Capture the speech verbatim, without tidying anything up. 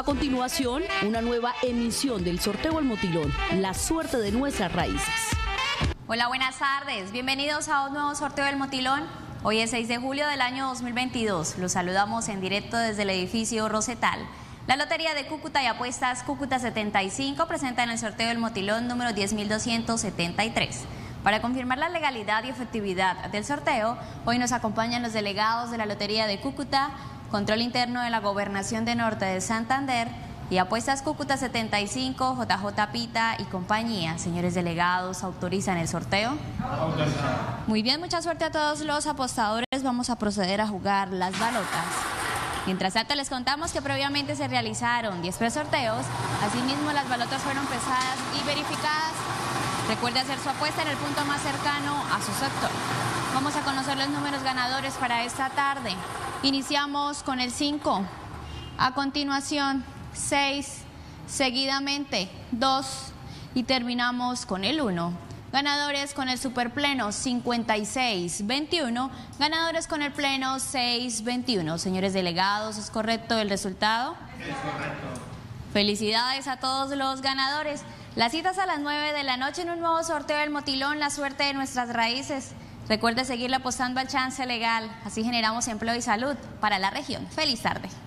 A continuación, una nueva emisión del sorteo El Motilón, la suerte de nuestras raíces. Hola, buenas tardes. Bienvenidos a un nuevo sorteo del Motilón. Hoy es seis de julio del año dos mil veintidós. Los saludamos en directo desde el edificio Rosetal. La Lotería de Cúcuta y Apuestas Cúcuta setenta y cinco presentan el sorteo del Motilón número diez mil doscientos setenta y tres. Para confirmar la legalidad y efectividad del sorteo, hoy nos acompañan los delegados de la Lotería de Cúcuta, Control Interno de la Gobernación de Norte de Santander y Apuestas Cúcuta setenta y cinco, J J Pita y compañía. Señores delegados, ¿autorizan el sorteo? Autorizado. Muy bien, mucha suerte a todos los apostadores. Vamos a proceder a jugar las balotas. Mientras tanto, les contamos que previamente se realizaron diez presorteos. Asimismo, las balotas fueron pesadas y verificadas. Recuerde hacer su apuesta en el punto más cercano a su sector. Vamos a conocer los números ganadores para esta tarde. Iniciamos con el cinco, a continuación seis, seguidamente dos y terminamos con el uno. Ganadores con el superpleno cincuenta y seis veintiuno, ganadores con el pleno seis veintiuno. Señores delegados, ¿es correcto el resultado? Es correcto. Felicidades a todos los ganadores. Las citas a las nueve de la noche en un nuevo sorteo del Motilón, la suerte de nuestras raíces. Recuerde seguirle apostando al chance legal, así generamos empleo y salud para la región. Feliz tarde.